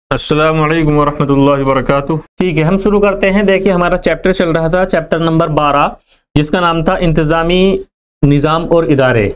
अस्सलाम वालेकुम वरहमतुल्लाहि वबरकातुह। ठीक है, हम शुरू करते हैं। देखिए, हमारा चैप्टर चल रहा था, चैप्टर नंबर 12, जिसका नाम था इंतज़ामी निज़ाम और इदारे।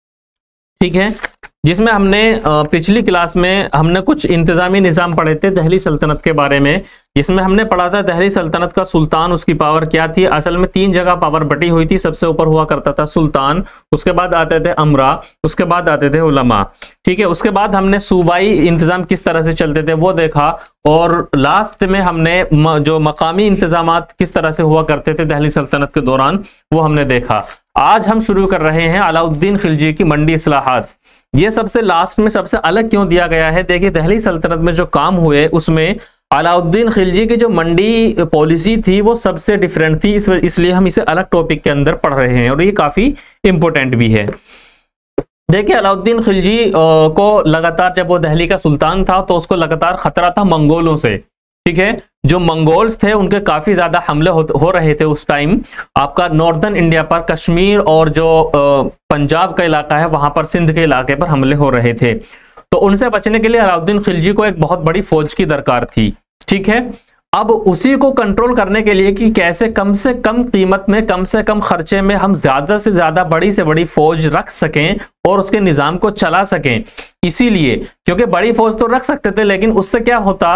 ठीक है, जिसमें हमने पिछली क्लास में हमने कुछ इंतज़ामी निज़ाम पढ़े थे दहली सल्तनत के बारे में, जिसमें हमने पढ़ा था दहली सल्तनत का सुल्तान, उसकी पावर क्या थी। असल में 3 जगह पावर बटी हुई थी। सबसे ऊपर हुआ करता था सुल्तान, उसके बाद आते थे अमरा, उसके बाद आते थे उलमा। ठीक है, उसके बाद हमने सूबाई इंतज़ाम किस तरह से चलते थे वो देखा, और लास्ट में हमने जो मकामी इंतज़ामात किस तरह से हुआ करते थे दहली सल्तनत के दौरान वो हमने देखा। आज हम शुरू कर रहे हैं अलाउद्दीन खिलजी की मंडी इस्लाहात। ये सबसे लास्ट में सबसे अलग क्यों दिया गया है? देखिए, दहली सल्तनत में जो काम हुए उसमें अलाउद्दीन खिलजी की जो मंडी पॉलिसी थी वो सबसे डिफरेंट थी, इसलिए हम इसे अलग टॉपिक के अंदर पढ़ रहे हैं और ये काफी इंपॉर्टेंट भी है। देखिए, अलाउद्दीन खिलजी को लगातार, जब वो दहली का सुल्तान था तो उसको लगातार खतरा था मंगोलों से। ठीक है, जो मंगोल्स थे उनके काफी ज्यादा हमले हो रहे थे उस टाइम आपका नॉर्दर्न इंडिया पर, कश्मीर और जो पंजाब का इलाका है वहां पर, सिंध के इलाके पर हमले हो रहे थे। तो उनसे बचने के लिए अलाउद्दीन खिलजी को एक बहुत बड़ी फौज की दरकार थी। ठीक है, अब उसी को कंट्रोल करने के लिए कि कैसे कम से कम कीमत में, कम से कम खर्चे में हम ज्यादा से ज्यादा बड़ी से बड़ी फौज रख सकें और उसके निजाम को चला सकें। इसीलिए, क्योंकि बड़ी फौज तो रख सकते थे लेकिन उससे क्या होता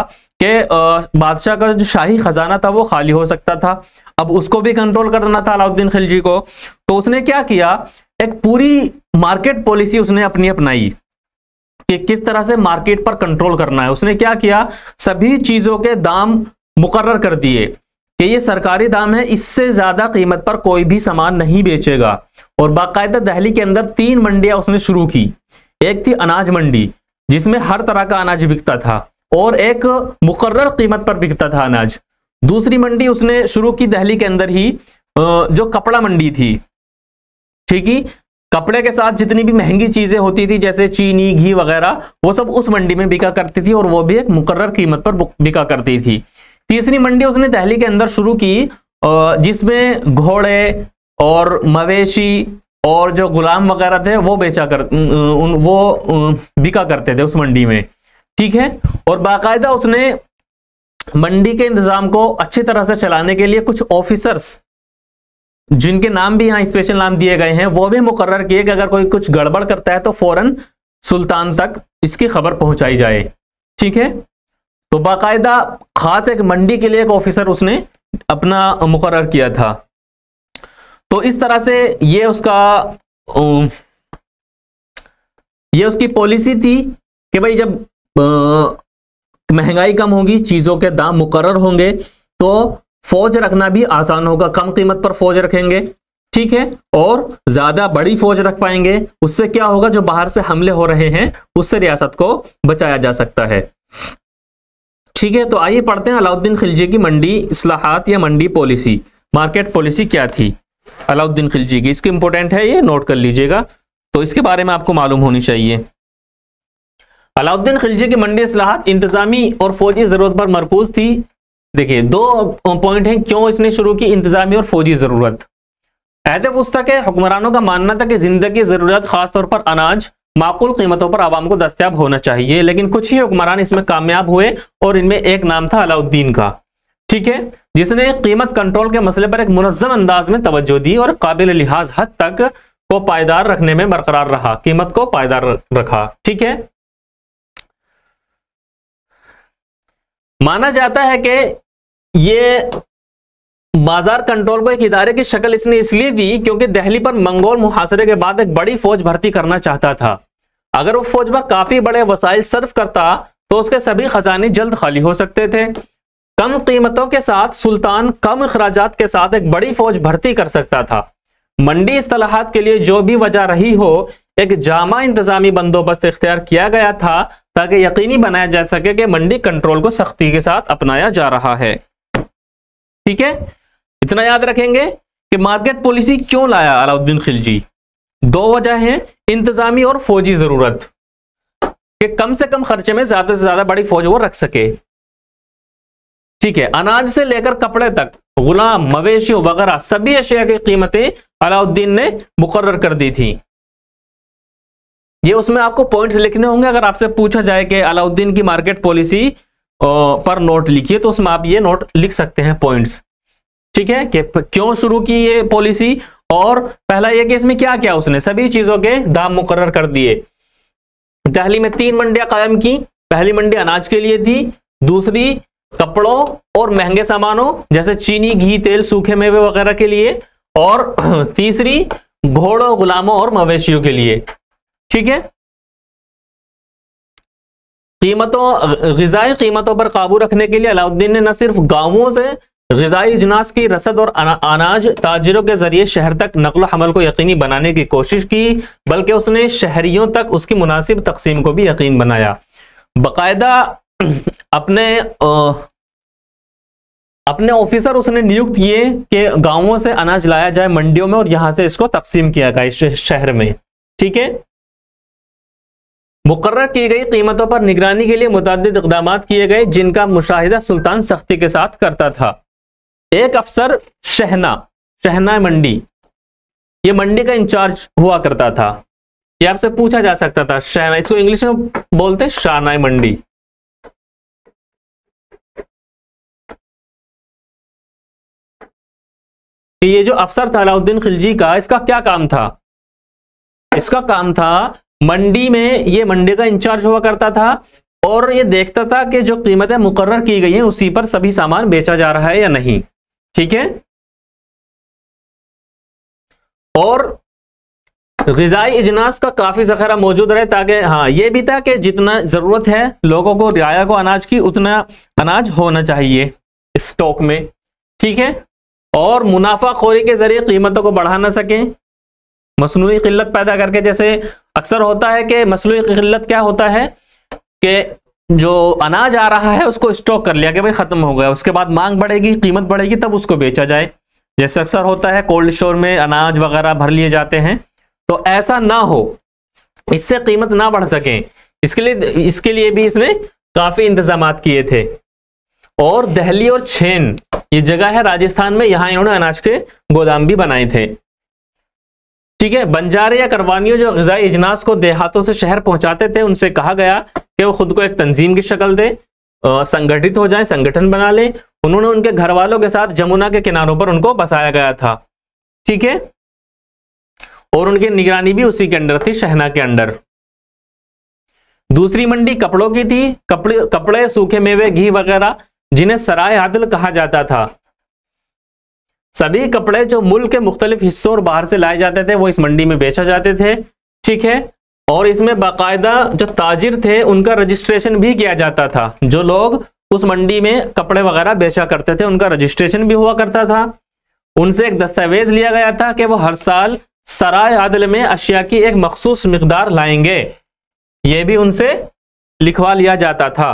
कि बादशाह का जो शाही खजाना था वो खाली हो सकता था। अब उसको भी कंट्रोल करना था अलाउद्दीन खिलजी को, तो उसने क्या किया, एक पूरी मार्केट पॉलिसी उसने अपनी अपनाई कि किस तरह से मार्केट पर कंट्रोल करना है। उसने क्या किया, सभी चीजों के दाम मुकर्रर कर दिए कि ये सरकारी दाम है, इससे ज्यादा कीमत पर कोई भी सामान नहीं बेचेगा। और बाकायदा दहली के अंदर 3 मंडियां उसने शुरू की। एक थी अनाज मंडी जिसमें हर तरह का अनाज बिकता था और एक मुकर्रर कीमत पर बिकता था अनाज। दूसरी मंडी उसने शुरू की दहली के अंदर ही, जो कपड़ा मंडी थी। ठीक है, कपड़े के साथ जितनी भी महंगी चीजें होती थी जैसे चीनी, घी वगैरह, वो सब उस मंडी में बिका करती थी और वो भी एक मुकर्रर कीमत पर बिका करती थी। तीसरी मंडी उसने दहली के अंदर शुरू की जिसमें घोड़े और मवेशी और जो गुलाम वगैरह थे वो बिका करते थे उस मंडी में। ठीक है, और बाकायदा उसने मंडी के इंतजाम को अच्छी तरह से चलाने के लिए कुछ ऑफिसर्स, जिनके नाम भी यहाँ स्पेशल नाम दिए गए हैं, वो भी मुकर्रर किए कि अगर कोई कुछ गड़बड़ करता है तो फौरन सुल्तान तक इसकी खबर पहुंचाई जाए। ठीक है, तो बाकायदा खास एक मंडी के लिए एक ऑफिसर उसने अपना मुकर्रर किया था। तो इस तरह से ये उसकी पॉलिसी थी कि भाई जब महंगाई कम होगी, चीजों के दाम मुकर्रर होंगे तो फौज रखना भी आसान होगा, कम कीमत पर फौज रखेंगे। ठीक है, और ज्यादा बड़ी फौज रख पाएंगे, उससे क्या होगा, जो बाहर से हमले हो रहे हैं उससे रियासत को बचाया जा सकता है। ठीक है, तो आइए पढ़ते हैं अलाउद्दीन खिलजी की मंडी इस्लाहात या मंडी पॉलिसी, मार्केट पॉलिसी क्या थी अलाउद्दीन खिलजी की। इसकी इंपॉर्टेंट है, ये नोट कर लीजिएगा, तो इसके बारे में आपको मालूम होनी चाहिए। अलाउद्दीन खिलजी की मंडी इस्लाहात इंतजामी और फौजी जरूरत पर मरकूज थी। देखिए, 2 पॉइंट हैं क्यों इसने शुरू की, इंतजामी और फौजी जरूरत। अहद वुस्ता के हुक्मरानों का मानना था कि जिंदगी जरूरत, खासतौर पर अनाज, माकूल कीमतों पर आवाम को दस्तयाब होना चाहिए, लेकिन कुछ ही हुक्मरान इसमें कामयाब हुए और इनमें एक नाम था अलाउद्दीन का। ठीक है, जिसने कीमत कंट्रोल के मसले पर एक मुनज़्ज़म अंदाज में तवज्जो दी और काबिल लिहाज हद तक को पायदार रखने में बरकरार रहा, कीमत को पायदार रखा। ठीक है, माना जाता है कि ये बाजार कंट्रोल को एक इदारे की शक्ल इसने इसलिए दी क्योंकि दहली पर मंगोल मुहासरे के बाद एक बड़ी फौज भर्ती करना चाहता था। अगर वो फौज पर काफी बड़े वसाइल सर्फ करता तो उसके सभी खजाने जल्द खाली हो सकते थे। कम कीमतों के साथ सुल्तान कम अखराजात के साथ एक बड़ी फौज भर्ती कर सकता था। मंडी इस्तिलाहात के लिए जो भी वजह रही हो, एक जामा इंतजामी बंदोबस्त इख्तियार किया गया था ताकि यकीनी बनाया जा सके कि मंडी कंट्रोल को सख्ती के साथ अपनाया जा रहा है। ठीक है, इतना याद रखेंगे कि मार्केट पॉलिसी क्यों लाया अलाउद्दीन खिलजी। 2 वजह हैं, इंतजामी और फौजी जरूरत, कि कम से कम खर्चे में ज्यादा से ज्यादा बड़ी फौज वो रख सके। ठीक है, अनाज से लेकर कपड़े तक, गुलाम, मवेशियों वगैरह सभी अशिया की कीमतें अलाउद्दीन ने मुकर्रर कर दी थी। ये उसमें आपको पॉइंट्स लिखने होंगे। अगर आपसे पूछा जाए कि अलाउद्दीन की मार्केट पॉलिसी पर नोट लिखिए, तो उसमें आप ये नोट लिख सकते हैं पॉइंट्स। ठीक है, कि क्यों शुरू की ये पॉलिसी, और पहला ये कि इसमें क्या क्या उसने सभी चीजों के दाम मुकर्रर कर दिए। दिल्ली में 3 मंडियां कायम की। पहली मंडी अनाज के लिए थी, दूसरी कपड़ों और महंगे सामानों जैसे चीनी, घी, तेल, सूखे मेवे वगैरह के लिए, और तीसरी घोड़ों, गुलामों और मवेशियों के लिए। ठीक है, ग़िज़ाई कीमतों पर काबू रखने के लिए अलाउद्दीन ने न सिर्फ गांवों से ग़िज़ाई इजनास की रसद और अनाज ताजिरों के जरिए शहर तक नकल हमल को यकीनी बनाने की कोशिश की, बल्कि उसने शहरियों तक उसकी मुनासिब तकसीम को भी यकीन बनाया। बाकायदा अपने ऑफिसर उसने नियुक्त किए कि गांवों से अनाज लाया जाए मंडियों में और यहां से इसको तकसीम किया गया इस शहर में। ठीक है, मुकर्रर की गई कीमतों पर निगरानी के लिए मुतअद्दिद इक़दामात किए गए, जिनका मुशाहिदा सुल्तान सख्ती के साथ करता था। एक अफसर शहना मंडी, ये मंडी का इंचार्ज हुआ करता था। ये आपसे पूछा जा सकता था, शहना, इसको इंग्लिश में बोलते हैं शाहनाई मंडी। कि ये जो अफसर था अलाउद्दीन खिलजी का, इसका क्या काम था? इसका काम था मंडी में, ये मंडी का इंचार्ज हुआ करता था और ये देखता था कि जो कीमतें मुकर्रर की गई हैं उसी पर सभी सामान बेचा जा रहा है या नहीं। ठीक है, और ग़िज़ाई इजनास का काफी ज़ख़ीरा मौजूद रहे, ताकि हाँ ये भी था कि जितना जरूरत है लोगों को, रियाया को अनाज की, उतना अनाज होना चाहिए स्टॉक में। ठीक है, और मुनाफाखोरी के जरिए कीमतों को बढ़ा ना सकें, मसनूई किल्लत पैदा करके। जैसे अक्सर होता है कि मसनूई किल्लत क्या होता है कि जो अनाज आ रहा है उसको स्टॉक कर लिया कि भाई खत्म हो गया, उसके बाद मांग बढ़ेगी, कीमत बढ़ेगी, तब उसको बेचा जाए। जैसे अक्सर होता है कोल्ड स्टोर में अनाज वगैरह भर लिए जाते हैं, तो ऐसा ना हो, इससे कीमत ना बढ़ सके, इसके लिए भी इसने काफी इंतजामात किए थे। और दिल्ली और छेन, ये जगह है राजस्थान में, यहां इन्होंने अनाज के गोदाम भी बनाए थे। ठीक है, बंजारे या करवानियों जो ग़िज़ाई इजनास को देहातों से शहर पहुंचाते थे, उनसे कहा गया कि वो खुद को एक तंजीम की शक्ल दे, संगठित हो जाए, संगठन बना ले। उन्होंने उनके घर वालों के साथ जमुना के किनारों पर उनको बसाया गया था। ठीक है, और उनकी निगरानी भी उसी के अंडर थी, शहना के अंडर। दूसरी मंडी कपड़ों की थी। कपड़े, सूखे मेवे, घी वगैरह, जिन्हें सराय आदिल कहा जाता था। सभी कपड़े जो मुल्क के मुख्तलिफ हिस्सों और बाहर से लाए जाते थे वो इस मंडी में बेचा जाते थे। ठीक है, और इसमें बाकायदा जो ताजिर थे उनका रजिस्ट्रेशन भी किया जाता था। जो लोग उस मंडी में कपड़े वगैरह बेचा करते थे उनका रजिस्ट्रेशन भी हुआ करता था। उनसे एक दस्तावेज लिया गया था कि वो हर साल सराय आदिल में अशिया की एक मखसूस मिकदार लाएंगे, ये भी उनसे लिखवा लिया जाता था।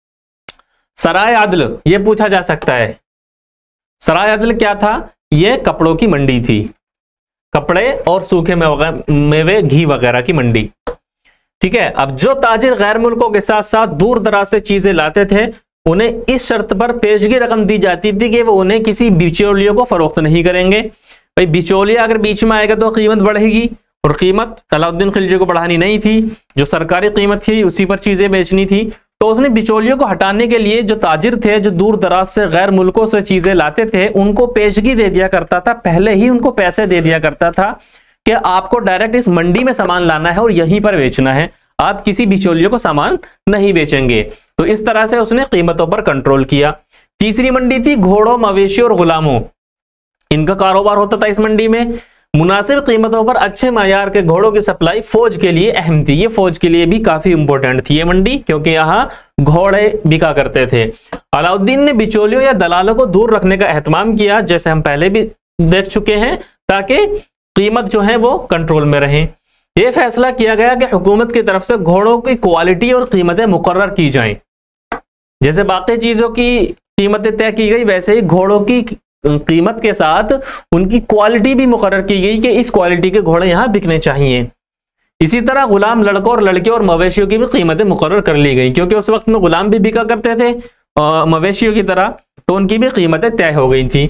सराय आदिल, ये पूछा जा सकता है, सराय आदिल क्या था? ये कपड़ों की मंडी थी, कपड़े और सूखे मेवे, घी वगैरह की मंडी। ठीक है, अब जो ताजिर गैर मुल्कों के साथ साथ दूर दराज से चीजें लाते थे, उन्हें इस शर्त पर पेशगी रकम दी जाती थी कि वो उन्हें किसी बिचौलियों को फरोख्त नहीं करेंगे। भाई बिचौलिया अगर बीच में आएगा तो कीमत बढ़ेगी, और कीमत अलाउद्दीन खिलजी को बढ़ानी नहीं थी, जो सरकारी कीमत थी उसी पर चीजें बेचनी थी। तो उसने बिचौलियों को हटाने के लिए जो ताजिर थे, जो दूर दराज से गैर मुल्कों से चीजें लाते थे, उनको पेशगी दे दिया करता था, पहले ही उनको पैसे दे दिया करता था कि आपको डायरेक्ट इस मंडी में सामान लाना है और यहीं पर बेचना है, आप किसी बिचौलियों को सामान नहीं बेचेंगे। तो इस तरह से उसने कीमतों पर कंट्रोल किया। तीसरी मंडी थी घोड़ों, मवेशियों और गुलामों, इनका कारोबार होता था इस मंडी में। मुनासिब कीमतों पर अच्छे मायार के घोड़ों की सप्लाई फौज के लिए अहम थी। ये फौज के लिए भी काफी इंपॉर्टेंट थी ये मंडी, क्योंकि यहाँ घोड़े बिका करते थे। अलाउद्दीन ने बिचौलियों या दलालों को दूर रखने का एहतमाम किया, जैसे हम पहले भी देख चुके हैं, ताकि कीमत जो है वो कंट्रोल में रहे। यह फैसला किया गया कि हुकूमत की तरफ से घोड़ों की क्वालिटी और कीमतें मुकर्रर की जाएं। जैसे बाकी चीजों की कीमतें तय की गई, वैसे ही घोड़ों की कीमत के साथ उनकी क्वालिटी भी मुकर्रर की गई कि इस क्वालिटी के घोड़े यहाँ बिकने चाहिए। इसी तरह गुलाम लड़कों और लड़कियों और मवेशियों की भी कीमतें मुकर्रर कर ली गई, क्योंकि उस वक्त में गुलाम भी बिका करते थे मवेशियों की तरह, तो उनकी भी कीमतें तय हो गई थी।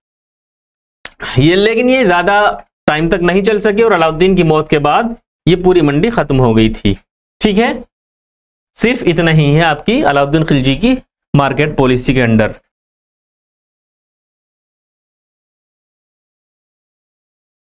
लेकिन ये ज्यादा टाइम तक नहीं चल सकी और अलाउद्दीन की मौत के बाद ये पूरी मंडी खत्म हो गई थी। ठीक है, सिर्फ इतना ही है आपकी अलाउद्दीन खिलजी की मार्केट पॉलिसी के अंडर।